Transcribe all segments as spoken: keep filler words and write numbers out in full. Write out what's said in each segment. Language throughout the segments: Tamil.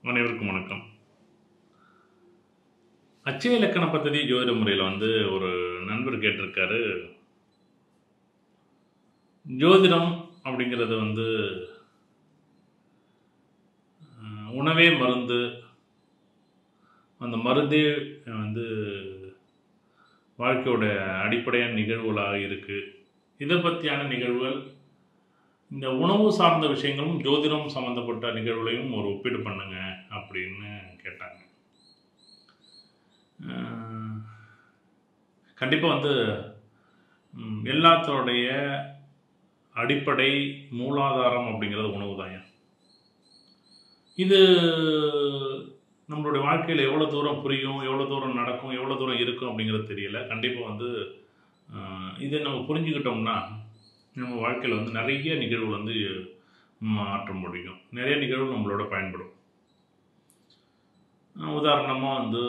அனைவருக்கும் வணக்கம். அச்சய இலக்கண பத்ததி ஜோதிட முறையில் வந்து ஒரு நண்பர் கேட்டிருக்காரு, ஜோதிடம் அப்படிங்கிறது வந்து உணவே மருந்து, அந்த மருந்தே வந்து வாழ்க்கையோட அடிப்படையான நிகழ்வுகளாக இருக்குது. இதை பற்றியான நிகழ்வுகள், இந்த உணவு சார்ந்த விஷயங்களும் ஜோதிடம் சம்மந்தப்பட்ட நிகழ்வுகளையும் ஒரு ஒப்பீடு பண்ணுங்க அப்படின்னு கேட்டாங்க. கண்டிப்பாக வந்து எல்லாத்தோடைய அடிப்படை மூலாதாரம் அப்படிங்கிறது உணவு தான். இது நம்மளுடைய வாழ்க்கையில் எவ்வளோ தூரம் புரியும், எவ்வளோ தூரம் நடக்கும், எவ்வளோ தூரம் இருக்கும் அப்படிங்கிறது தெரியல. கண்டிப்பாக வந்து இதை நம்ம புரிஞ்சுக்கிட்டோம்னா நம்ம வாழ்க்கையில் வந்து நிறைய நிகழ்வுகள் வந்து மாற்ற முடியும். நிறைய நிகழ்வு நம்மளோட பயன்படும். உதாரணமாக வந்து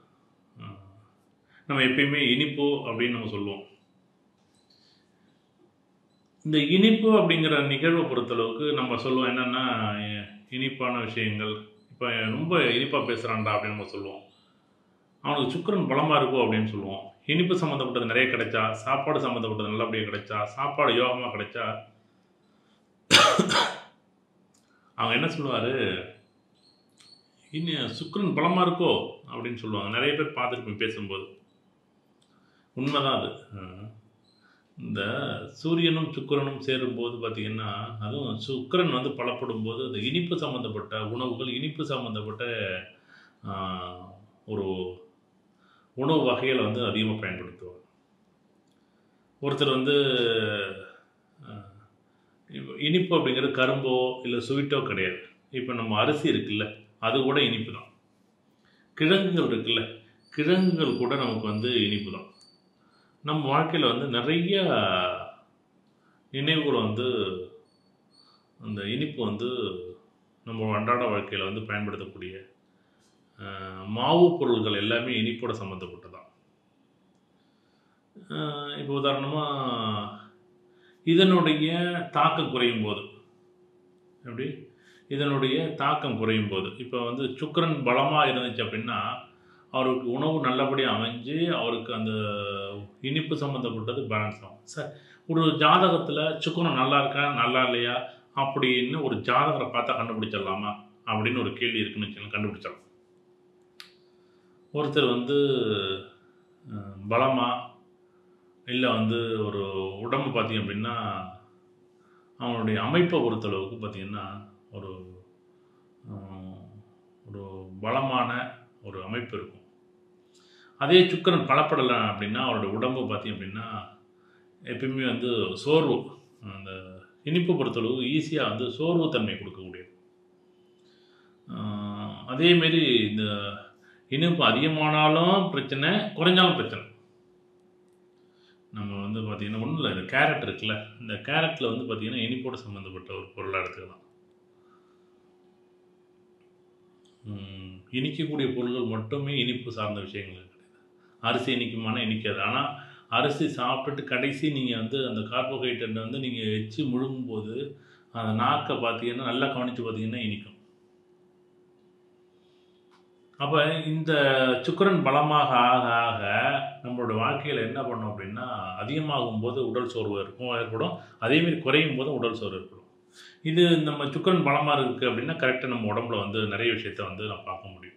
நம்ம எப்பயுமே இனிப்பு அப்படின்னு நம்ம சொல்லுவோம். இந்த இனிப்பு அப்படிங்கிற நிகழ்வை பொறுத்தளவுக்கு நம்ம சொல்லுவோம் என்னென்னா, இனிப்பான விஷயங்கள், இப்போ ரொம்ப இனிப்பாக பேசுகிறான்டா அப்படின்னு நம்ம சொல்லுவோம். அவனுக்கு சுக்கிரன் பலமாக இருக்கும் அப்படின்னு சொல்லுவோம். இனிப்பு சம்மந்தப்பட்டது நிறைய கிடைச்சா, சாப்பாடு சம்மந்தப்பட்டது நல்லபடியாக கிடைச்சா, சாப்பாடு யோகமாக கிடைச்சா, அவங்க என்ன சொல்லுவார், இன்னும் சுக்கிரன் பலமாக இருக்கோ அப்படின்னு சொல்லுவாங்க. நிறைய பேர் பார்த்துருப்பேன் பேசும்போது. உண்மைதான் அது. இந்த சூரியனும் சுக்கிரனும் சேரும்போது பார்த்திங்கன்னா, அதுவும் சுக்கிரன் வந்து பலப்படும் போது அந்த இனிப்பு சம்மந்தப்பட்ட உணவுகள், இனிப்பு சம்மந்தப்பட்ட ஒரு உணவு வகைகளை வந்து அதிகமாக பயன்படுத்துவாங்க. ஒருத்தர் வந்து இனிப்பு அப்படிங்கிறது கரும்போ இல்லை ஸ்வீட்டோ கிடையாது. இப்போ நம்ம அரிசி இருக்குல்ல, அது கூட இனிப்பு தான். கிழங்குகள் இருக்குல்ல, கிழங்குகள் கூட நமக்கு வந்து இனிப்பு தான். நம்ம வாழ்க்கையில் வந்து நிறைய நினைவுகள் வந்து அந்த இனிப்பு வந்து நம்ம அன்றாட வாழ்க்கையில் வந்து பயன்படுத்தக்கூடிய மாவு பொருள்கள் எல்லாமே இனிப்போட சம்மந்தப்பட்டதான். இப்போ உதாரணமாக இதனுடைய தாக்கம் குறையும் போது, எப்படி இதனுடைய தாக்கம் குறையும் போது, இப்போ வந்து சுக்கிரன் பலமாக இருந்துச்சு அப்படின்னா அவருக்கு உணவு நல்லபடியாக அமைஞ்சு அவருக்கு அந்த இனிப்பு சம்மந்தப்பட்டது பேலன்ஸ் ஆகும். சார், ஒரு ஜாதகத்தில் சுக்கிரன் நல்லா இருக்கா நல்லா இல்லையா அப்படின்னு ஒரு ஜாதகரை பார்த்தா கண்டுபிடிச்சிடலாமா அப்படின்னு ஒரு கேள்வி இருக்குன்னு வச்சுக்கலாம். கண்டுபிடிச்சிடலாம். ஒருத்தர் வந்து பலமாக இல்லை வந்து ஒரு உடம்பு பார்த்திங்க அப்படின்னா அவனுடைய அமைப்பை பொறுத்தளவுக்கு பார்த்திங்கன்னா ஒரு ஒரு பலமான ஒரு அமைப்பு இருக்கும். அதே சுக்கிரன் பலப்படலை அப்படின்னா அவருடைய உடம்பு பார்த்திங்க அப்படின்னா எப்பயுமே வந்து சோர்வு, அந்த இனிப்பு பொறுத்தளவு ஈஸியாக வந்து சோர்வு தன்மை கொடுக்கக்கூடியது. அதேமாரி இந்த இனிப்பு அதிகமானாலும் பிரச்சனை, குறைஞ்சாலும் பிரச்சனை. நம்ம வந்து பார்த்திங்கன்னா ஒன்றும் இல்லை, இந்த கேரட் இருக்குல்ல, இந்த கேரட்டில் வந்து பார்த்திங்கன்னா இனிப்போடு சம்மந்தப்பட்ட ஒரு பொருளாக எடுத்துக்கலாம். இனிக்கக்கூடிய பொருள்கள் மட்டுமே இனிப்பு சார்ந்த விஷயங்கள் கிடையாது. அரிசி இனிக்குமான இனிக்காது. ஆனால் அரிசி சாப்பிட்டுட்டு கடைசி நீங்கள் வந்து அந்த கார்போஹைட்ரேட்டை வந்து நீங்கள் வச்சு முழுங்கும்போது அந்த நாக்கை பார்த்தீங்கன்னா நல்லா கவனித்து பார்த்தீங்கன்னா இனிக்கும். அப்போ இந்த சுக்கிரன் பலமாக ஆக ஆக நம்மளோட வாழ்க்கையில் என்ன பண்ணோம் அப்படின்னா, அதிகமாகும் போது உடல் சோர்வு இருக்கும் ஏற்படும். அதேமாரி குறையும் போது உடல் சோர்வு ஏற்படும். இது நம்ம சுக்கிரன் பலமாக இருக்குது அப்படின்னா கரெக்டாக நம்ம உடம்புல வந்து நிறைய விஷயத்தை வந்து நம்ம பார்க்க முடியும்.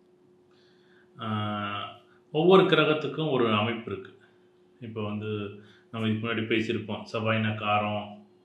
ஒவ்வொரு கிரகத்துக்கும் ஒரு அமைப்பு இருக்குது. இப்போ வந்து நம்ம இதுக்கு முன்னாடி பேசியிருப்போம், செவ்வாய்னா காரம்,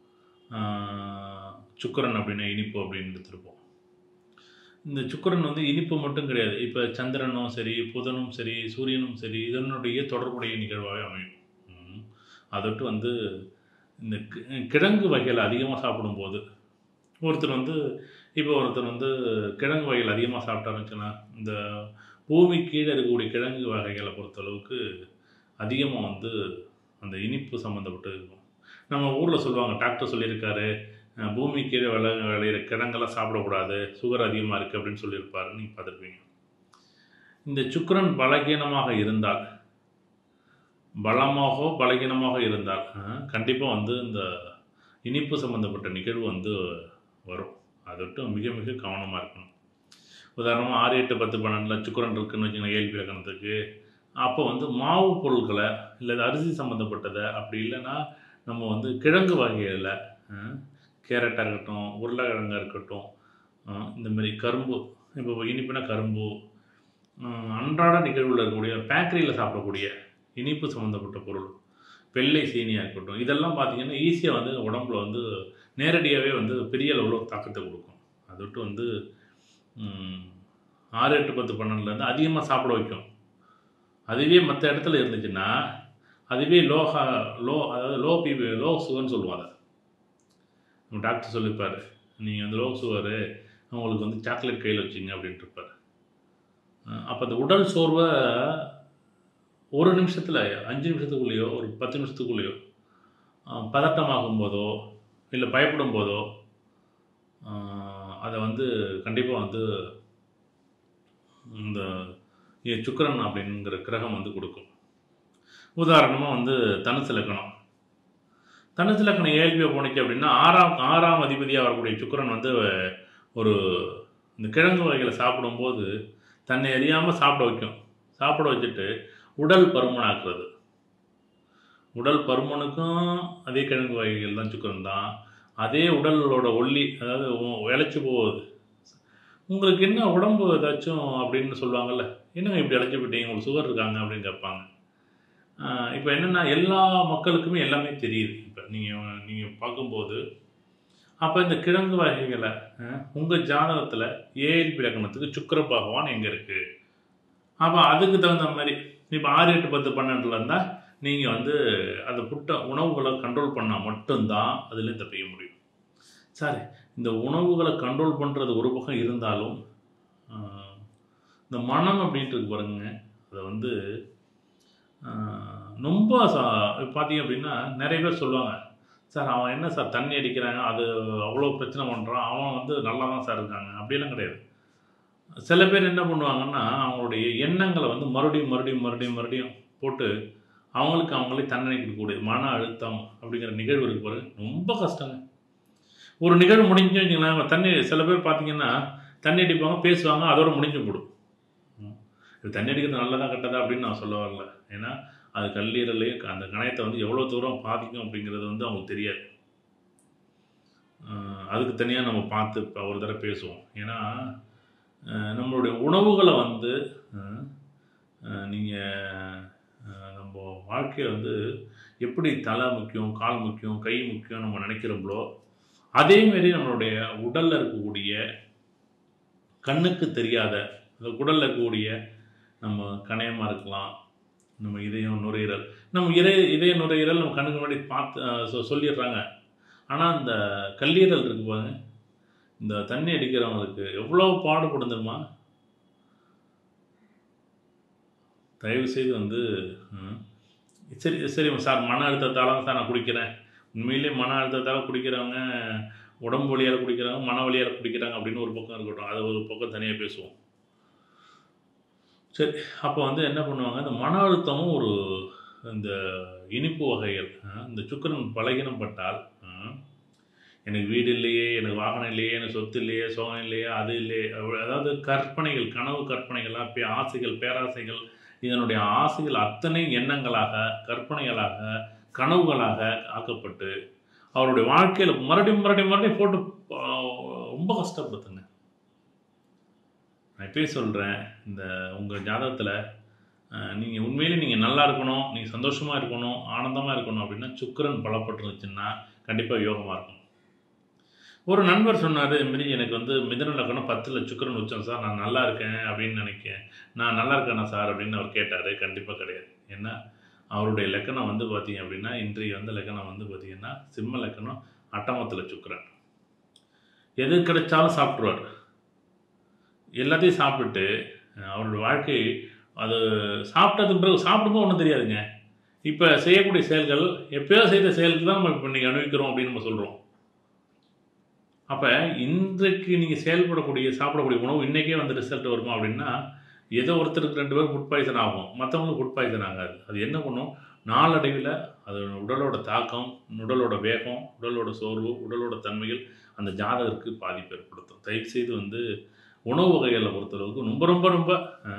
சுக்கிரன் அப்படின்னா இனிப்பு அப்படின்னு எடுத்துருப்போம். இந்த சுக்கிரன் வந்து இனிப்பு மட்டும் கிடையாது. இப்போ சந்திரனும் சரி, புதனும் சரி, சூரியனும் சரி, இதனுடைய தொடர்புடைய நிகழ்வாகவே அமையும். அதோட்டு வந்து இந்த கிழங்கு வகைகள் அதிகமாக சாப்பிடும்போது ஒருத்தர் வந்து இப்போ ஒருத்தர் வந்து கிழங்கு வகைகள் அதிகமாக சாப்பிட்டாருன்னு வச்சுக்கலாம், இந்த பூமி கீழே இருக்கக்கூடிய கிழங்கு வகைகளை பொறுத்தளவுக்கு அதிகமாக வந்து அந்த இனிப்பு சம்மந்தப்பட்டு இருக்கும். நம்ம ஊரில் சொல்லுவாங்க, டாக்டர் சொல்லியிருக்காரு பூமி கீழே விளை விளையிற கிழங்கெல்லாம் சாப்பிடக்கூடாது, சுகர் அதிகமாக இருக்குது அப்படின்னு சொல்லியிருப்பாரு. நீங்கள் பார்த்துருப்பீங்க. இந்த சுக்கிரன் பலகீனமாக இருந்தால், பலமாகவோ பலகீனமாக இருந்தால் கண்டிப்பாக வந்து இந்த இனிப்பு சம்மந்தப்பட்ட நிகழ்வு வந்து வரும். அதோட்டு மிக மிக கவனமாக இருக்கணும். உதாரணமாக ஆறு எட்டு பத்து பன்னெண்டில் சுக்கிரன் இருக்குன்னு வச்சுக்கோங்க ஏஎல்பி லக்னத்துக்கு. அப்போ வந்து மாவு பொருட்களை இல்லை அரிசி சம்மந்தப்பட்டதை, அப்படி இல்லைன்னா நம்ம வந்து கிழங்கு வகைகளில் கேரட்டாக இருக்கட்டும், உருளைக்கிழங்காக இருக்கட்டும், இந்த மாதிரி கரும்பு, இப்போ இனிப்புனா கரும்பு, அன்றாட நிகழ்வில் இருக்கக்கூடிய பேக்கரியில் சாப்பிடக்கூடிய இனிப்பு சம்மந்தப்பட்ட பொருள், வெள்ளை சீனியாக இருக்கட்டும், இதெல்லாம் பார்த்திங்கன்னா ஈஸியாக வந்து உடம்புல வந்து நேரடியாகவே வந்து பெரிய அளவில் ஒரு தாக்கத்தை கொடுக்கும். அது விட்டு வந்து ஆறு எட்டு பத்து பன்னெண்டுலேருந்து அதிகமாக சாப்பிட வைக்கும். அதுவே மற்ற இடத்துல இருந்துச்சுன்னா அதுவே லோஹா லோ அதாவது லோ பிபி லோ சுகர்னு சொல்லுவாங்க. நம்ம டாக்டர் சொல்லியிருப்பார், நீங்கள் வந்து லோ சுகரு அவங்களுக்கு வந்து சாக்லேட் கையில் வச்சிங்க அப்படின்ட்டு இருப்பார். அப்போ அந்த உடல் சோர்வை ஒரு நிமிஷத்தில் அஞ்சு நிமிஷத்துக்குள்ளேயோ ஒரு பத்து நிமிஷத்துக்குள்ளேயோ பதட்டமாகும் போதோ இல்லை பயப்படும் போதோ அதை வந்து கண்டிப்பாக வந்து இந்த சுக்கிரன் அப்படிங்கிற கிரகம் வந்து கொடுக்கும். உதாரணமாக வந்து தனுசு லக்னம். தனுசு லக்னம் ஏஎல்பியை போனிச்சு அப்படின்னா ஆறாம் ஆறாம் அதிபதியாக வரக்கூடிய சுக்கிரன் வந்து ஒரு இந்த கிழங்கு வகைகளை சாப்பிடும்போது தன்னை அறியாமல் சாப்பிட வைக்கும். சாப்பிட வச்சுட்டு உடல் பருமனாக்குறது. உடல் பருமனுக்கும் அதே கிழங்கு வகைகள் தான் சுக்கிரன் தான். அதே உடலோட ஒல்லி, அதாவது இழைச்சி போகுது. உங்களுக்கு என்ன உடம்பு ஏதாச்சும் அப்படின்னு சொல்லுவாங்கள்ல, என்னங்க இப்படி இழைச்சி போயிட்டீங்க, உங்களுக்கு சுகர் இருக்காங்க அப்படின்னு கேட்பாங்க. இப்போ என்னென்னா எல்லா மக்களுக்குமே எல்லாமே தெரியுது. இப்போ நீங்கள் நீங்கள் பார்க்கும்போது அப்போ இந்த கிழங்கு வகைகளை உங்கள் ஜாதகத்தில் ஏஎல்பி லக்னத்துக்கு சுக்கிர பகவான் எங்கே இருக்குது, அப்போ அதுக்கு தகுந்த மாதிரி இப்போ ஆறு எட்டு பத்து பன்னெண்டில் இருந்தால் நீங்கள் வந்து அந்த புட்ட உணவுகளை கண்ட்ரோல் பண்ணால் மட்டும்தான் அதுலேயும் தப்பிக்க முடியும். சரி, இந்த உணவுகளை கண்ட்ரோல் பண்ணுறது ஒரு பக்கம் இருந்தாலும் இந்த மனம் அப்படின்ட்டு இருக்கு பாருங்க, அதை வந்து ரொம்ப சா பார்த்தீங்க அப்படின்னா நிறைய பேர் சொல்லுவாங்க, சார் அவன் என்ன சார் தண்ணி அடிக்கிறாங்க, அது அவ்வளோ பிரச்சனை பண்ணுறான், அவன் வந்து நல்லா தான் சார் இருக்காங்க, அப்படியெல்லாம் கிடையாது. சில பேர் என்ன பண்ணுவாங்கன்னா அவங்களுடைய எண்ணங்களை வந்து மறுபடியும் மறுபடியும் மறுபடியும் மறுபடியும் போட்டு அவங்களுக்கு அவங்களே தண்டனை கொடுக்கக்கூடிய மன அழுத்தம் அப்படிங்கிற நிகழ்வு இருக்கு பாருங்க, ரொம்ப கஷ்டங்க. ஒரு நிகழ்வு முடிஞ்சு வச்சுங்களேன், தண்ணி சில பேர் பார்த்தீங்கன்னா தண்ணி அடிப்பாங்க, பேசுவாங்க, அதோட முடிஞ்சு போடும். இது தண்ணி அடிக்கிறது நல்லதா கெட்டதா அப்படின்னு நான் சொல்ல வரல. ஏன்னா அது கல்லீரலே அந்த கணையத்தை வந்து எவ்வளோ தூரம் பாதிக்கும் அப்படிங்கிறது வந்து அவங்களுக்கு தெரியாது. அதுக்கு தனியாக நம்ம பார்த்து இப்போ ஒரு தடவை பேசுவோம். ஏன்னா நம்மளுடைய உணவுகளை வந்து நீங்கள் நம்ம வாழ்க்கையில் வந்து எப்படி தலை முக்கியம், கால் முக்கியம், கை முக்கியம் நம்ம நினைக்கிறோங்களோ அதேமாரி நம்மளுடைய உடலில் இருக்கக்கூடிய கண்ணுக்கு தெரியாத அந்த உடலில் இருக்கக்கூடிய நம்ம கணையமாக இருக்கலாம், நம்ம இதயம் நுரையீரல், நம்ம இதய இதய நுரையீரல் நம்ம கண்ணுக்கு முன்னாடி பார்த்து சொல்லிடுறாங்க. ஆனால் அந்த கல்லீரல் இருக்கு பாருங்க, இந்த தண்ணி அடிக்கிறவங்களுக்கு எவ்வளோ பாடுபடும் தெரியுமா? தயவு செய்து வந்து சரி சரி சார் மன அழுத்தத்தால் தான் சார் நான் குடிக்கிறேன், உண்மையிலே மன அழுத்தத்தால் குடிக்கிறவங்க, உடம்பு வழியால் குடிக்கிறவங்க, மன வழியால் குடிக்கிறாங்க அப்படின்னு ஒரு பக்கம் இருக்கட்டும், அதை ஒரு பக்கம் தனியாக பேசுவோம். சரி, அப்போ வந்து என்ன பண்ணுவாங்க, இந்த மன அழுத்தமும் ஒரு இந்த இனிப்பு வகைகள், இந்த சுக்கிரன் பலகீனம் பட்டால், எனக்கு வீடு இல்லையே, எனக்கு வாகனம் இல்லையே, எனக்கு சொத்து இல்லையே, சோகம் இல்லையே, அது இல்லையே, அதாவது கற்பனைகள், கனவு கற்பனைகளாக, பே ஆசைகள், பேராசைகள், இதனுடைய ஆசைகள் அத்தனை எண்ணங்களாக, கற்பனைகளாக, கனவுகளாக ஆக்கப்பட்டு அவருடைய வாழ்க்கையில் மறுபடியும் மறுபடியும் மறுபடியும் போட்டு ரொம்ப கஷ்டப்படுத்துங்க. நான் இப்போயே சொல்கிறேன், இந்த உங்கள் ஜாதகத்தில் நீங்கள் உண்மையிலே நீங்கள் நல்லா இருக்கணும், நீங்கள் சந்தோஷமாக இருக்கணும், ஆனந்தமாக இருக்கணும் அப்படின்னா சுக்கிரன் பலப்பட்டுருந்துச்சுன்னா கண்டிப்பாக யோகமாக இருக்கும். ஒரு நண்பர் சொன்னார், இதுமாரி எனக்கு வந்து மிதுன லக்னம் பத்தில் சுக்கிரன் உச்சம் சார், நான் நல்லா இருக்கேன் அப்படின்னு நினைக்கிறேன், நான் நல்லா இருக்கேனா சார் அப்படின்னு அவர் கேட்டார். கண்டிப்பாக கிடையாது. ஏன்னா அவருடைய லக்கணம் வந்து பார்த்திங்க அப்படின்னா இன்றைய வந்து லக்கணம் வந்து பார்த்திங்கன்னா சிம்ம லக்கணம், அட்டமத்தில் சுக்கிரன், எது கிடைச்சாலும் சாப்பிட்ருவார். எல்லாத்தையும் சாப்பிட்டு அவரோட வாழ்க்கை அது சாப்பிட்டதுக்கு பிறகு சாப்பிடும்போது ஒன்றும் தெரியாதுங்க. இப்போ செய்யக்கூடிய செயல்கள் எப்பயோ செய்த செயலுக்கு தான் நம்ம இப்போ இன்றைக்கி அனுபவிக்கிறோம் அப்படின்னு நம்ம சொல்கிறோம். அப்போ இன்றைக்கு நீங்கள் செயல்படக்கூடிய சாப்பிடக்கூடிய உணவு இன்றைக்கே வந்து ரிசல்ட் வருமா அப்படின்னா, ஏதோ ஒருத்தருக்கு ரெண்டு பேரும் ஃபுட் பாய்சன் ஆகும், மற்றவங்களுக்கு ஃபுட் பாய்சன் ஆகாது. அது என்ன பண்ணும், நாளடைவில் அது உடலோட தாக்கம், உடலோட வேகம், உடலோட சோர்வு, உடலோட தன்மைகள் அந்த ஜாதகருக்கு பாதிப்பு ஏற்படுத்தும். தயவுசெய்து வந்து உணவு வகைகளை பொறுத்தளவுக்கு ரொம்ப ரொம்ப ரொம்ப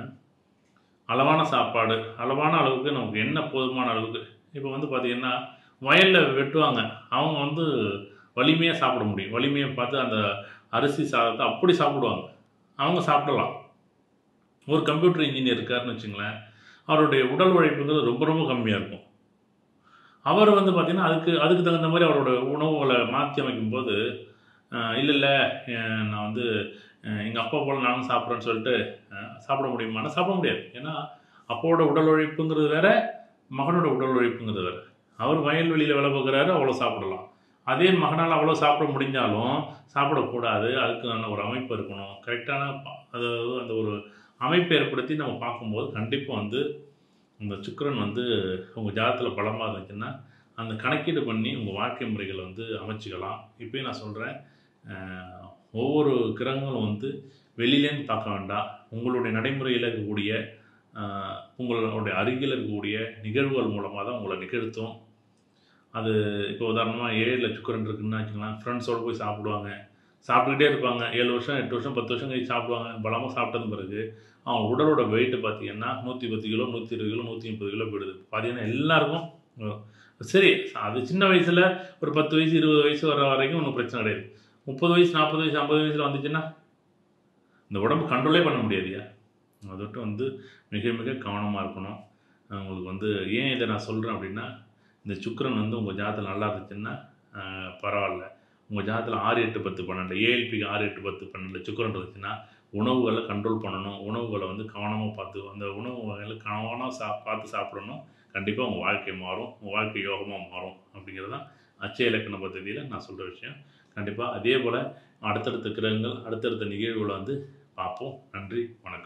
அளவான சாப்பாடு, அளவான அளவுக்கு நமக்கு என்ன போதுமான அளவுக்கு. இப்போ வந்து பார்த்திங்கன்னா வயலில் வெட்டுவாங்க, அவங்க வந்து வலிமையாக சாப்பிட முடியும். வலிமையை பார்த்து அந்த அரிசி சாதத்தை அப்படி சாப்பிடுவாங்க, அவங்க சாப்பிடலாம். ஒரு கம்ப்யூட்டர் இன்ஜினியர் இருக்காருன்னு வச்சுங்களேன், அவருடைய உடல் உழைப்புங்கிறது ரொம்ப ரொம்ப கம்மியாக இருக்கும். அவர் வந்து பார்த்திங்கன்னா அதுக்கு அதுக்கு தகுந்த மாதிரி அவரோட உணவுகளை மாற்றி அமைக்கும்போது, இல்லை இல்லை நான் வந்து எங்கள் அப்பா போல் நானும் சாப்பிட்றேன்னு சொல்லிட்டு சாப்பிட முடியுமானா சாப்பிட முடியாது. ஏன்னா அப்பாவோட உடல் உழைப்புங்கிறது வேறு, மகனோட உடல் உழைப்புங்கிறது வேறு. அவர் வயல்வெளியில் வேலை பார்க்குறாரு, அவ்வளோ சாப்பிடலாம். அதே மகனால் அவ்வளோ சாப்பிட முடிஞ்சாலும் சாப்பிடக்கூடாது. அதுக்கான ஒரு அமைப்பு இருக்கணும், கரெக்டான அதாவது அந்த ஒரு அமைப்பை ஏற்படுத்தி நம்ம பார்க்கும்போது கண்டிப்பாக வந்து இந்த சுக்கிரன் வந்து உங்கள் ஜாதகத்தில் பலமாக இருந்துச்சுன்னா அந்த கணக்கீடு பண்ணி உங்கள் வாழ்க்கை முறைகளை வந்து அமைச்சிக்கலாம். இப்போயும் நான் சொல்கிறேன், ஒவ்வொரு கிரகங்களும் வந்து வெளியிலேருந்து பார்க்க வேண்டாம். உங்களுடைய நடைமுறையில் இருக்கக்கூடிய உங்களுடைய அருகில் இருக்கக்கூடிய நிகழ்வுகள் மூலமாக தான் உங்களை நிகழ்த்தும். அது இப்போ உதாரணமாக ஏழில் சுக்கிரன் இருக்குன்னு வச்சுக்கலாம், ஃப்ரெண்ட்ஸோடு போய் சாப்பிடுவாங்க, சாப்பிட்டுக்கிட்டே இருப்பாங்க. ஏழு வருஷம் எட்டு வருஷம் பத்து வருஷம் கழிச்சு சாப்பிடுவாங்க. பலமாக சாப்பிட்டது பிறகு அவங்க உடலோட வெயிட்டு பார்த்திங்கன்னா நூற்றி பத்து கிலோ நூற்றி இருபது கிலோ நூற்றி முப்பது கிலோ போயிடுது. பார்த்திங்கன்னா எல்லாருக்கும் சரி, அது சின்ன வயசில் ஒரு பத்து வயசு இருபது வயசு வர வரைக்கும் ஒன்றும் பிரச்சனை கிடையாது. முப்பது வயசு நாற்பது வயசு ஐம்பது வயசில் வந்துச்சுன்னா இந்த உடம்பு கண்ட்ரோலே பண்ண முடியாதுயா. அதோட்டு வந்து மிக மிக கவனமாக இருக்கணும். உங்களுக்கு வந்து ஏன் இதை நான் சொல்கிறேன் அப்படின்னா, இந்த சுக்கிரன் வந்து உங்கள் ஜாதகத்தில் நல்லா இருந்துச்சுன்னா பரவாயில்ல. உங்கள் ஜாதகத்தில் ஆறு எட்டு பத்து பன்னெண்டு ஏஎல்பிக்கு ஆறு எட்டு பத்து பன்னெண்டு சுக்கிரன் இருந்துச்சுன்னா உணவுகளை கண்ட்ரோல் பண்ணணும். உணவுகளை வந்து கவனமாக பார்த்து அந்த உணவு வகைகளை கவனமாக சா பார்த்து சாப்பிடணும். கண்டிப்பாக உங்கள் வாழ்க்கை மாறும், உங்கள் வாழ்க்கை யோகமாக மாறும். அப்படிங்கிறது தான் அட்சய இலக்கண பദ്ധதியில் நான் சொல்கிற விஷயம். கண்டிப்பாக அதே போல் அடுத்தடுத்த கிரகங்கள் அடுத்தடுத்த நிகழ்வுகளை வந்து பார்ப்போம். நன்றி, வணக்கம்.